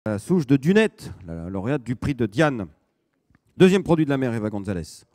La souche de Dunette, la lauréate du prix de Diane. Deuxième produit de la mer, Eva Gonzalez.